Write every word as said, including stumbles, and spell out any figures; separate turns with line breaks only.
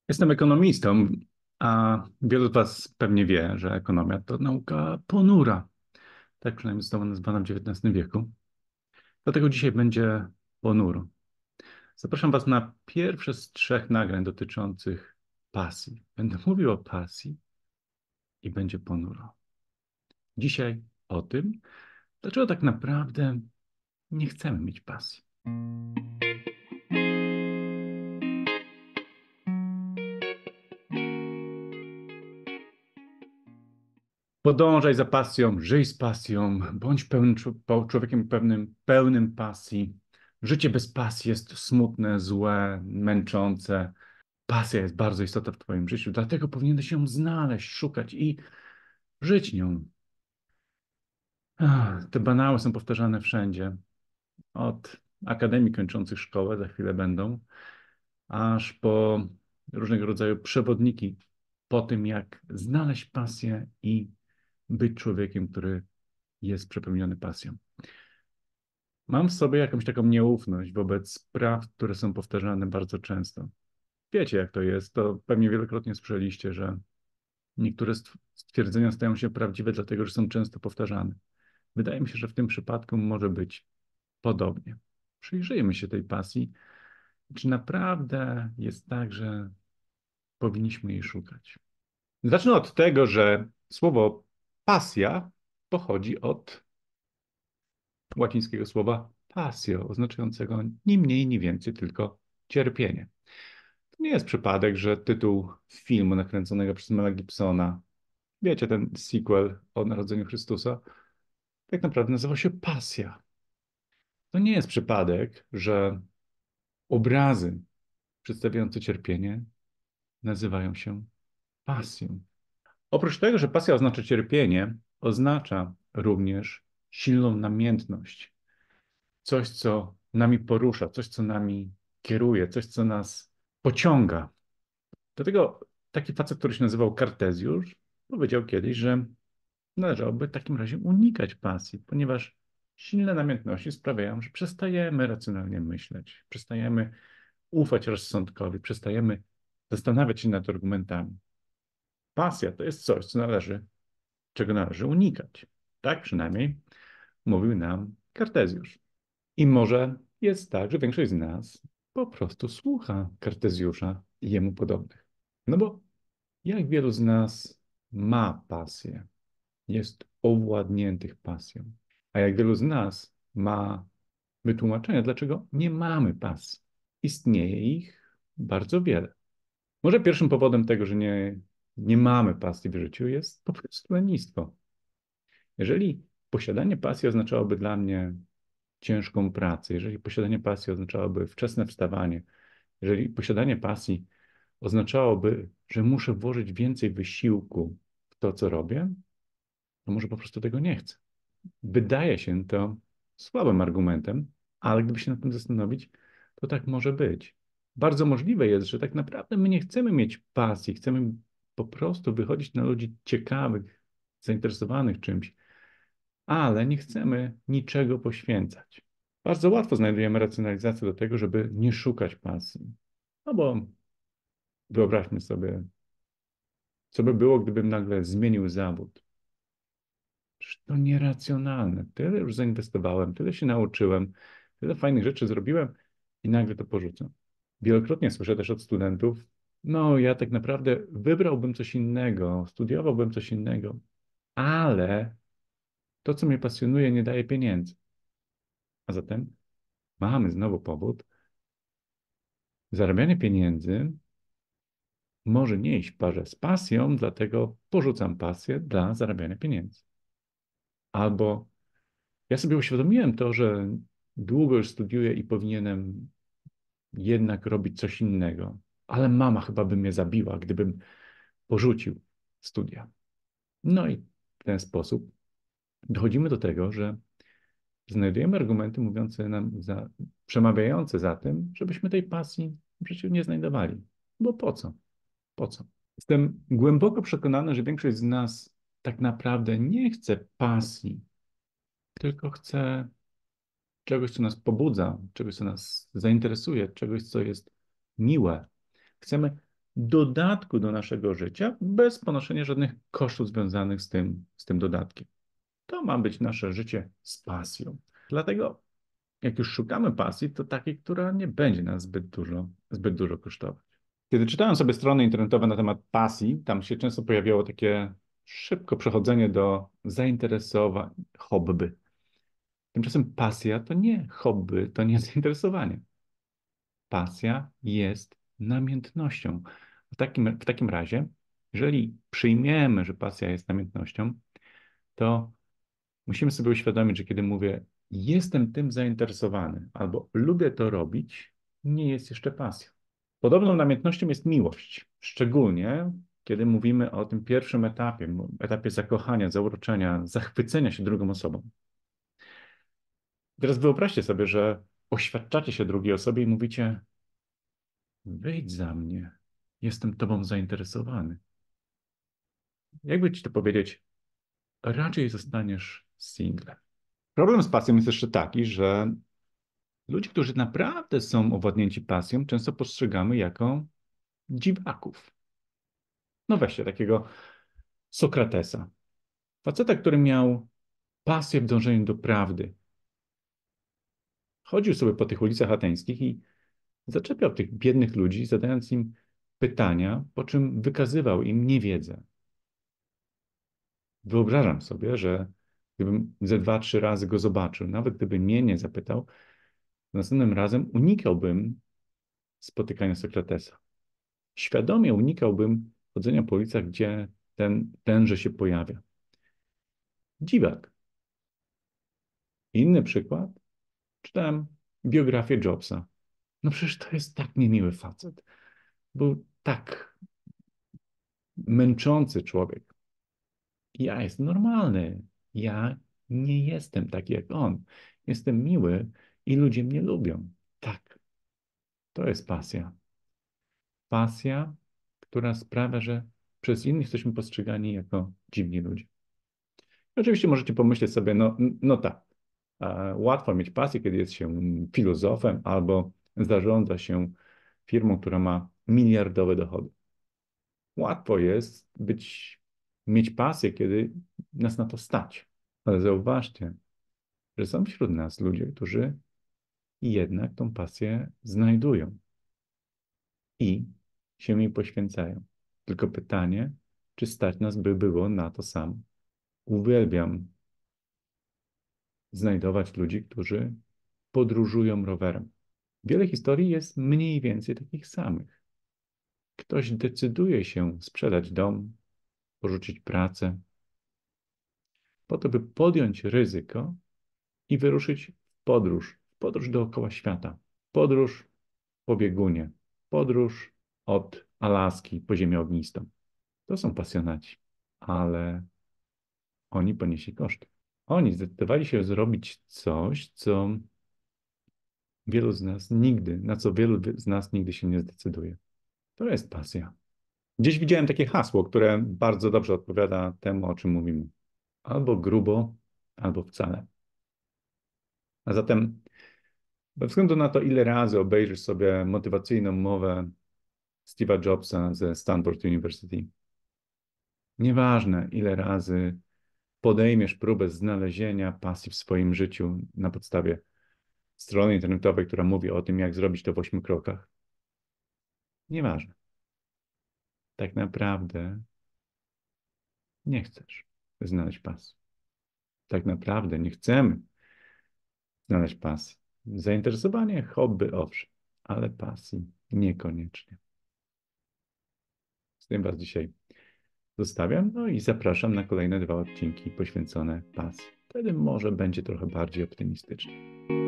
Jestem ekonomistą, a wielu z Was pewnie wie, że ekonomia to nauka ponura. Tak przynajmniej została nazwana w dziewiętnastym wieku. Dlatego dzisiaj będzie ponuro. Zapraszam Was na pierwsze z trzech nagrań dotyczących pasji. Będę mówił o pasji i będzie ponuro. Dzisiaj o tym, dlaczego tak naprawdę nie chcemy mieć pasji. Podążaj za pasją, żyj z pasją, bądź pełnym, czł- człowiekiem pewnym, pełnym pasji. Życie bez pasji jest smutne, złe, męczące. Pasja jest bardzo istotna w Twoim życiu, dlatego powinieneś ją znaleźć, szukać i żyć nią. Ach, te banały są powtarzane wszędzie. Od akademii kończących szkołę, za chwilę będą, aż po różnego rodzaju przewodniki po tym, jak znaleźć pasję i być człowiekiem, który jest przepełniony pasją. Mam w sobie jakąś taką nieufność wobec spraw, które są powtarzane bardzo często. Wiecie, jak to jest, to pewnie wielokrotnie słyszeliście, że niektóre stw- stwierdzenia stają się prawdziwe, dlatego że są często powtarzane. Wydaje mi się, że w tym przypadku może być podobnie. Przyjrzyjmy się tej pasji. Czy naprawdę jest tak, że powinniśmy jej szukać? Zacznę od tego, że słowo pasja pochodzi od łacińskiego słowa passio, oznaczającego ni mniej, ni więcej, tylko cierpienie. To nie jest przypadek, że tytuł filmu nakręconego przez Mela Gibsona, wiecie, ten sequel o Narodzeniu Chrystusa, tak naprawdę nazywa się Pasja. To nie jest przypadek, że obrazy przedstawiające cierpienie nazywają się pasją. Oprócz tego, że pasja oznacza cierpienie, oznacza również silną namiętność. Coś, co nami porusza, coś, co nami kieruje, coś, co nas pociąga. Dlatego taki facet, który się nazywał Kartezjusz, powiedział kiedyś, że należałoby w takim razie unikać pasji, ponieważ silne namiętności sprawiają, że przestajemy racjonalnie myśleć, przestajemy ufać rozsądkowi, przestajemy zastanawiać się nad argumentami. Pasja to jest coś, co należy, czego należy unikać. Tak przynajmniej mówił nam Kartezjusz. I może jest tak, że większość z nas po prostu słucha Kartezjusza i jemu podobnych. No bo jak wielu z nas ma pasję, jest owładniętych pasją, a jak wielu z nas ma wytłumaczenia, dlaczego nie mamy pasji. Istnieje ich bardzo wiele. Może pierwszym powodem tego, że nie, nie mamy pasji w życiu, jest po prostu lenistwo. Jeżeli posiadanie pasji oznaczałoby dla mnie ciężką pracę, jeżeli posiadanie pasji oznaczałoby wczesne wstawanie, jeżeli posiadanie pasji oznaczałoby, że muszę włożyć więcej wysiłku w to, co robię, to może po prostu tego nie chcę. Wydaje się to słabym argumentem, ale gdyby się nad tym zastanowić, to tak może być. Bardzo możliwe jest, że tak naprawdę my nie chcemy mieć pasji, chcemy po prostu wychodzić na ludzi ciekawych, zainteresowanych czymś, ale nie chcemy niczego poświęcać. Bardzo łatwo znajdujemy racjonalizację do tego, żeby nie szukać pasji. No bo wyobraźmy sobie, co by było, gdybym nagle zmienił zawód. Przecież to nieracjonalne. Tyle już zainwestowałem, tyle się nauczyłem, tyle fajnych rzeczy zrobiłem i nagle to porzucę. Wielokrotnie słyszę też od studentów, no ja tak naprawdę wybrałbym coś innego, studiowałbym coś innego, ale to, co mnie pasjonuje, nie daje pieniędzy. A zatem mamy znowu powód. Zarabianie pieniędzy może nie iść w parze z pasją, dlatego porzucam pasję dla zarabiania pieniędzy. Albo ja sobie uświadomiłem to, że długo już studiuję i powinienem jednak robić coś innego, ale mama chyba by mnie zabiła, gdybym porzucił studia. No i w ten sposób dochodzimy do tego, że znajdujemy argumenty mówiące nam, za, przemawiające za tym, żebyśmy tej pasji w życiu nie znajdowali. Bo po co? Po co? Jestem głęboko przekonany, że większość z nas tak naprawdę nie chce pasji, tylko chce czegoś, co nas pobudza, czegoś, co nas zainteresuje, czegoś, co jest miłe. Chcemy dodatku do naszego życia bez ponoszenia żadnych kosztów związanych z tym, z tym dodatkiem. To ma być nasze życie z pasją. Dlatego jak już szukamy pasji, to takiej, która nie będzie nas zbyt dużo, zbyt dużo kosztować. Kiedy czytałem sobie strony internetowe na temat pasji, tam się często pojawiało takie szybko przechodzenie do zainteresowań, hobby. Tymczasem pasja to nie hobby, to nie zainteresowanie. Pasja jest namiętnością. W takim, w takim razie, jeżeli przyjmiemy, że pasja jest namiętnością, to musimy sobie uświadomić, że kiedy mówię jestem tym zainteresowany albo lubię to robić, nie jest jeszcze pasją. Podobną namiętnością jest miłość, szczególnie kiedy mówimy o tym pierwszym etapie, etapie zakochania, zauroczenia, zachwycenia się drugą osobą. Teraz wyobraźcie sobie, że oświadczacie się drugiej osobie i mówicie wyjdź za mnie, jestem tobą zainteresowany. Jakby ci to powiedzieć, raczej zostaniesz singlem. Problem z pasją jest jeszcze taki, że ludzie, którzy naprawdę są owładnięci pasją, często postrzegamy jako dziwaków. No weźcie takiego Sokratesa. Faceta, który miał pasję w dążeniu do prawdy. Chodził sobie po tych ulicach ateńskich i zaczepiał tych biednych ludzi, zadając im pytania, po czym wykazywał im niewiedzę. Wyobrażam sobie, że gdybym ze dwa, trzy razy go zobaczył, nawet gdyby mnie nie zapytał, następnym razem unikałbym spotykania Sokratesa. Świadomie unikałbym chodzenia po ulicach, gdzie ten tenże się pojawia. Dziwak. Inny przykład. Czytałem biografię Jobsa. No przecież to jest tak niemiły facet. Był tak męczący człowiek. Ja jestem normalny. Ja nie jestem taki jak on. Jestem miły i ludzie mnie lubią. Tak, to jest pasja. Pasja, która sprawia, że przez innych jesteśmy postrzegani jako dziwni ludzie. Oczywiście możecie pomyśleć sobie, no, no tak, e, łatwo mieć pasję, kiedy jest się filozofem albo zarządza się firmą, która ma miliardowe dochody. Łatwo jest być, mieć pasję, kiedy nas na to stać. Ale zauważcie, że są wśród nas ludzie, którzy jednak tą pasję znajdują i się jej poświęcają. Tylko pytanie, czy stać nas by było na to samo. Uwielbiam znajdować ludzi, którzy podróżują rowerem. Wiele historii jest mniej więcej takich samych. Ktoś decyduje się sprzedać dom, porzucić pracę, po to, by podjąć ryzyko i wyruszyć w podróż, w podróż dookoła świata. Podróż po biegunie, podróż od Alaski po ziemię ognistą. To są pasjonaci, ale oni ponieśli koszty. Oni zdecydowali się zrobić coś, co wielu z nas nigdy, na co wielu z nas nigdy się nie zdecyduje. To jest pasja. Gdzieś widziałem takie hasło, które bardzo dobrze odpowiada temu, o czym mówimy. Albo grubo, albo wcale. A zatem, bez względu na to, ile razy obejrzysz sobie motywacyjną mowę Steve'a Jobsa ze Stanford University, nieważne, ile razy podejmiesz próbę znalezienia pasji w swoim życiu na podstawie strony internetowej, która mówi o tym, jak zrobić to w ośmiu krokach, nieważne. Tak naprawdę nie chcesz znaleźć pasji. Tak naprawdę nie chcemy znaleźć pasji. Zainteresowanie, hobby, owszem, ale pasji niekoniecznie. Z tym Was dzisiaj zostawiam, no i zapraszam na kolejne dwa odcinki poświęcone pasji. Wtedy może będzie trochę bardziej optymistycznie.